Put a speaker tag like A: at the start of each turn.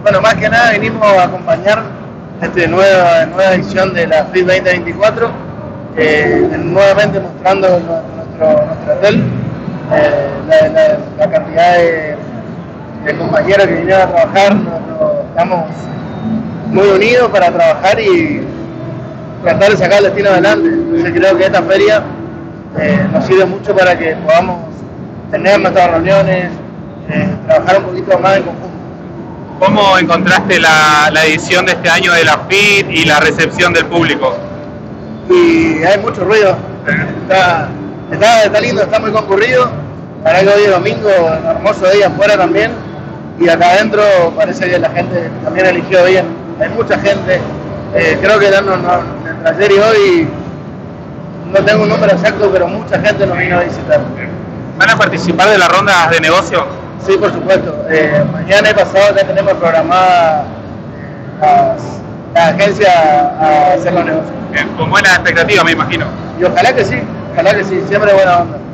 A: Bueno, más que nada vinimos a acompañar esta nueva edición de la FIT 2024, nuevamente mostrando nuestro hotel, la cantidad de compañeros que vinieron a trabajar. Estamos muy unidos para trabajar y tratar de sacar el destino adelante. Entonces creo que esta feria nos sirve mucho para que podamos tener nuestras reuniones, trabajar un poquito más en conjunto.
B: ¿Cómo encontraste la edición de este año de la FIT y la recepción del público?
A: Y hay mucho ruido, está lindo, está muy concurrido. La verdad que hoy es domingo, un hermoso día afuera también, y acá adentro parece que la gente también eligió bien. Hay mucha gente, creo que entre ayer y hoy, no tengo un número exacto, pero mucha gente nos vino a visitar.
B: ¿Van a participar de las rondas de negocio?
A: Sí, por supuesto. Mañana y pasado ya tenemos programada la agencia a hacer los negocios.
B: Con buena expectativa, me imagino.
A: Y ojalá que sí, siempre buena onda.